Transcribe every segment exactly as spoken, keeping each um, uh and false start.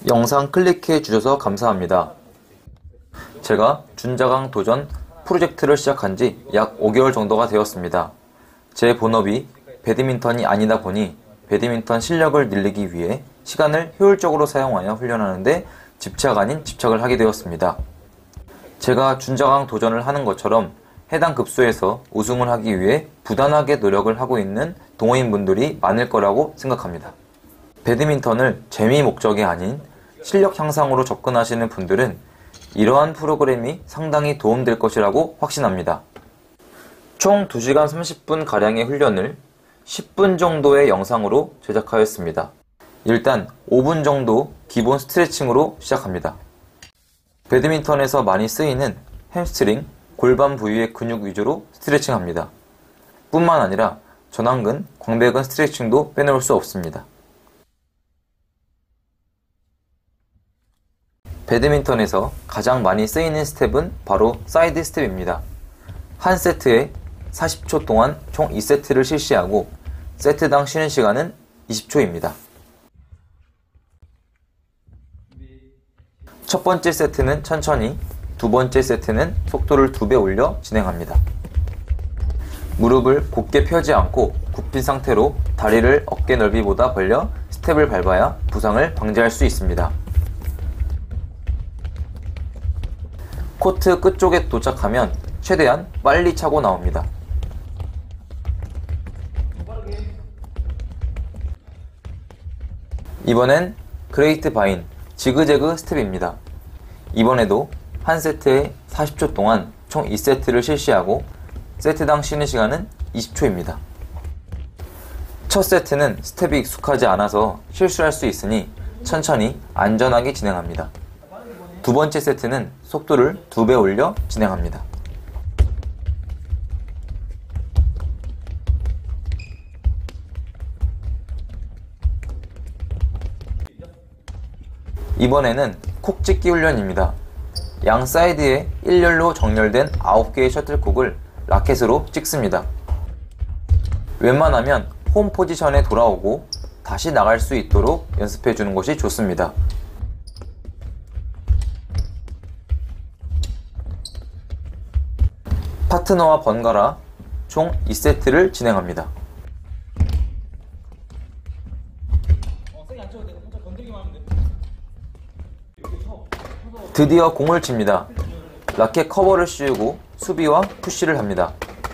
영상 클릭해 주셔서 감사합니다. 제가 준자강 도전 프로젝트를 시작한 지 약 오 개월 정도가 되었습니다. 제 본업이 배드민턴이 아니다 보니 배드민턴 실력을 늘리기 위해 시간을 효율적으로 사용하여 훈련하는데 집착 아닌 집착을 하게 되었습니다. 제가 준자강 도전을 하는 것처럼 해당 급수에서 우승을 하기 위해 부단하게 노력을 하고 있는 동호인분들이 많을 거라고 생각합니다. 배드민턴을 재미 목적이 아닌 실력 향상으로 접근하시는 분들은 이러한 프로그램이 상당히 도움될 것이라고 확신합니다. 총 두 시간 삼십 분 가량의 훈련을 십 분 정도의 영상으로 제작하였습니다. 일단 오 분 정도 기본 스트레칭으로 시작합니다. 배드민턴에서 많이 쓰이는 햄스트링, 골반 부위의 근육 위주로 스트레칭합니다. 뿐만 아니라 전완근, 광배근 스트레칭도 빼놓을 수 없습니다. 배드민턴에서 가장 많이 쓰이는 스텝은 바로 사이드 스텝입니다. 한 세트에 사십 초 동안 총 이 세트를 실시하고 세트당 쉬는 시간은 이십 초입니다. 첫 번째 세트는 천천히, 두 번째 세트는 속도를 두 배 올려 진행합니다. 무릎을 곧게 펴지 않고 굽힌 상태로 다리를 어깨 넓이보다 벌려 스텝을 밟아야 부상을 방지할 수 있습니다. 코트 끝쪽에 도착하면 최대한 빨리 차고 나옵니다. 이번엔 그레이트 바인, 지그재그 스텝입니다. 이번에도 한 세트에 사십 초 동안 총 이 세트를 실시하고 세트당 쉬는 시간은 이십 초입니다. 첫 세트는 스텝이 익숙하지 않아서 실수할 수 있으니 천천히 안전하게 진행합니다. 두 번째 세트는 속도를 두 배 올려 진행합니다. 이번에는 콕 찍기 훈련입니다. 양 사이드에 일렬로 정렬된 아홉 개의 셔틀콕을 라켓으로 찍습니다. 웬만하면 홈 포지션에 돌아오고 다시 나갈 수 있도록 연습해 주는 것이 좋습니다. 파트너와 번갈아 총 이 세트를 진행합니다. 드디어 공을 칩니다. 라켓 커버를 씌우고 수비와 푸시를 합니다.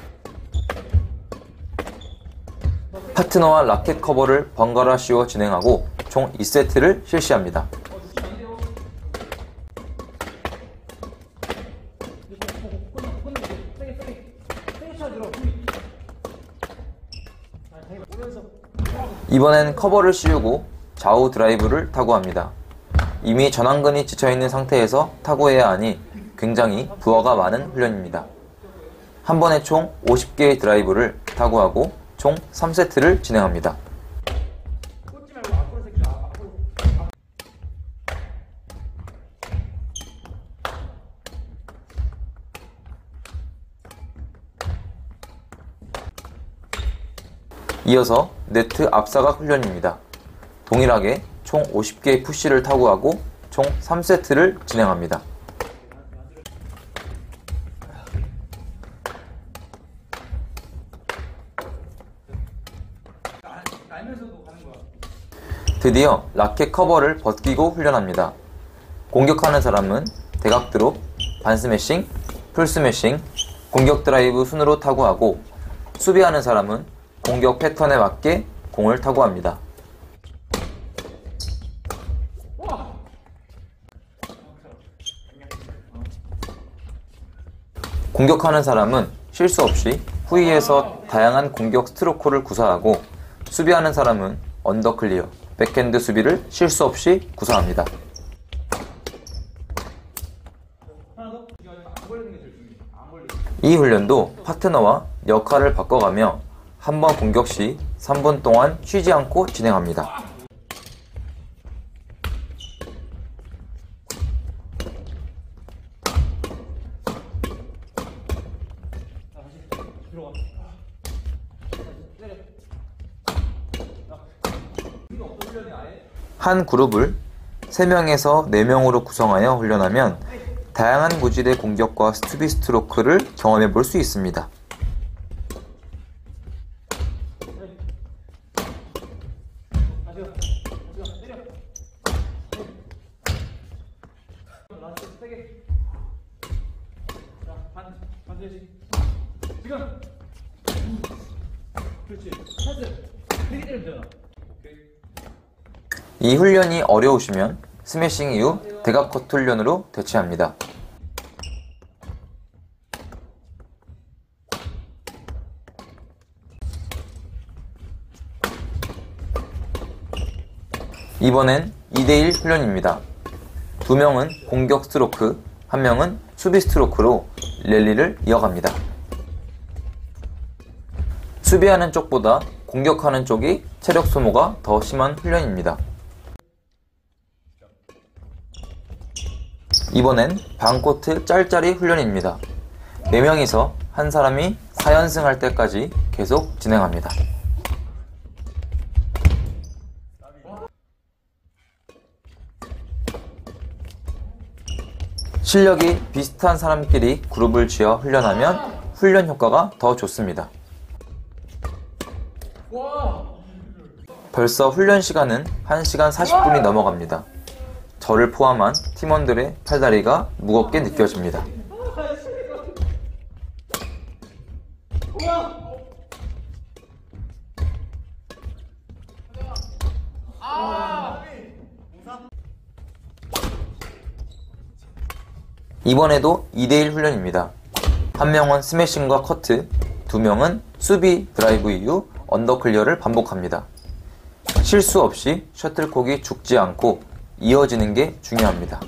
파트너와 라켓 커버를 번갈아 씌워 진행하고 총 이 세트를 실시합니다. 이번엔 커버를 씌우고 좌우 드라이브를 타구합니다. 이미 전완근이 지쳐있는 상태에서 타구해야 하니 굉장히 부하가 많은 훈련입니다. 한 번에 총 오십 개의 드라이브를 타구하고 총 삼 세트를 진행합니다. 이어서 네트 앞사각 훈련입니다. 동일하게 총 오십 개의 푸시를 타구하고 총 삼 세트를 진행합니다. 드디어 라켓 커버를 벗기고 훈련합니다. 공격하는 사람은 대각 드롭, 반 스매싱, 풀 스매싱, 공격 드라이브 순으로 타구하고 수비하는 사람은 공격 패턴에 맞게 공을 타구합니다. 공격하는 사람은 실수 없이 후위에서 다양한 공격 스트로크를 구사하고 수비하는 사람은 언더클리어, 백핸드 수비를 실수 없이 구사합니다. 이 훈련도 파트너와 역할을 바꿔가며 한 번 공격 시 삼 분 동안 쉬지 않고 진행합니다. 한 그룹을 세 명에서 네 명으로 구성하여 훈련하면 다양한 구질의 공격과 수비 스트로크를 경험해 볼 수 있습니다. 이 훈련이 어려우시면 스매싱 이후 대각 커트 훈련으로 대체합니다. 이번엔 이 대 일 훈련입니다. 두 명은 공격 스트로크, 한 명은 수비 스트로크로 랠리를 이어갑니다. 수비하는 쪽보다 공격하는 쪽이 체력 소모가 더 심한 훈련입니다. 이번엔 반코트 짤짤이 훈련입니다. 네 명이서 한 사람이 사 연승 할 때까지 계속 진행합니다. 실력이 비슷한 사람끼리 그룹을 지어 훈련하면 훈련 효과가 더 좋습니다. 벌써 훈련 시간은 한 시간 사십 분이 넘어갑니다. 저를 포함한 팀원들의 팔다리가 무겁게 느껴집니다. 이번에도 이 대 일 훈련입니다. 한 명은 스매싱과 커트, 두 명은 수비 드라이브 이후 언더클리어를 반복합니다. 실수 없이 셔틀콕이 죽지 않고 이어지는 게 중요합니다.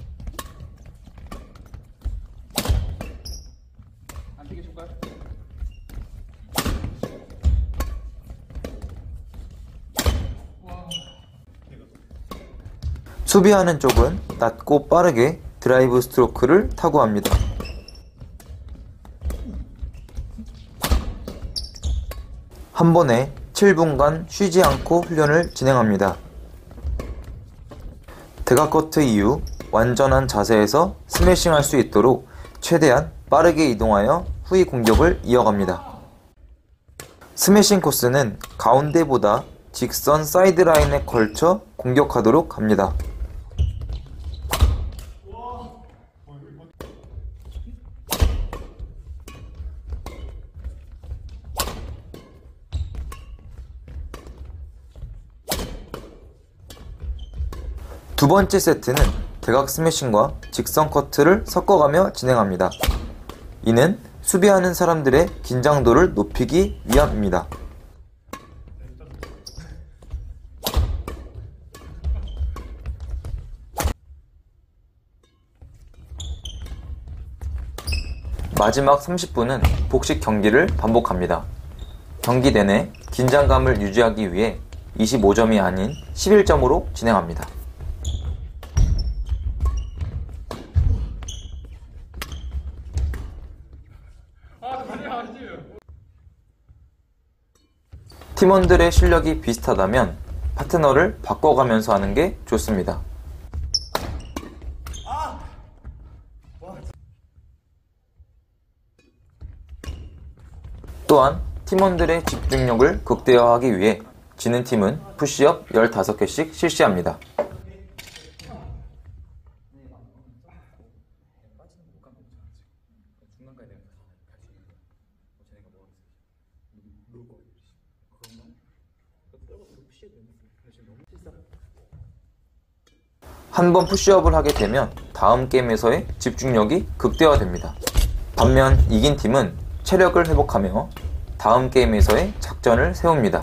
수비하는 쪽은 낮고 빠르게 드라이브 스트로크를 타구합니다. 한 번에 칠 분간 쉬지 않고 훈련을 진행합니다. 대각커트 이후 완전한 자세에서 스매싱 할 수 있도록 최대한 빠르게 이동하여 후위 공격을 이어갑니다. 스매싱 코스는 가운데보다 직선 사이드라인에 걸쳐 공격하도록 합니다. 두 번째 세트는 대각 스매싱과 직선 커트를 섞어가며 진행합니다. 이는 수비하는 사람들의 긴장도를 높이기 위함입니다. 마지막 삼십 분은 복식 경기를 반복합니다. 경기 내내 긴장감을 유지하기 위해 이십오 점이 아닌 십일 점으로 진행합니다. 팀원들의 실력이 비슷하다면 파트너를 바꿔가면서 하는 게 좋습니다. 또한 팀원들의 집중력을 극대화하기 위해 지는 팀은 푸시업 열다섯 개씩 실시합니다. 한 번 푸시업을 하게 되면 다음 게임에서의 집중력이 극대화됩니다. 반면 이긴 팀은 체력을 회복하며 다음 게임에서의 작전을 세웁니다.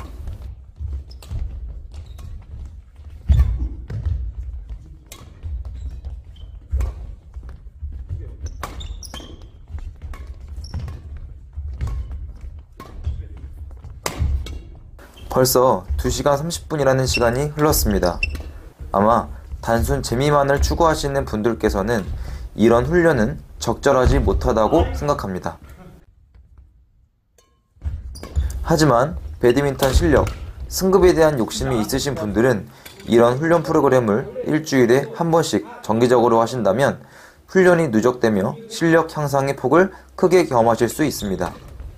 벌써 두 시간 삼십 분이라는 시간이 흘렀습니다. 아마 단순 재미만을 추구하시는 분들께서는 이런 훈련은 적절하지 못하다고 생각합니다. 하지만 배드민턴 실력, 승급에 대한 욕심이 있으신 분들은 이런 훈련 프로그램을 일주일에 한 번씩 정기적으로 하신다면 훈련이 누적되며 실력 향상의 폭을 크게 경험하실 수 있습니다.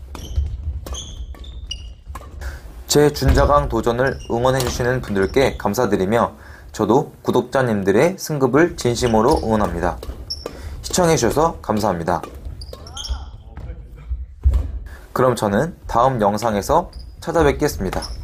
제 준자강 도전을 응원해주시는 분들께 감사드리며 저도 구독자님들의 승급을 진심으로 응원합니다. 시청해주셔서 감사합니다. 그럼 저는 다음 영상에서 찾아뵙겠습니다.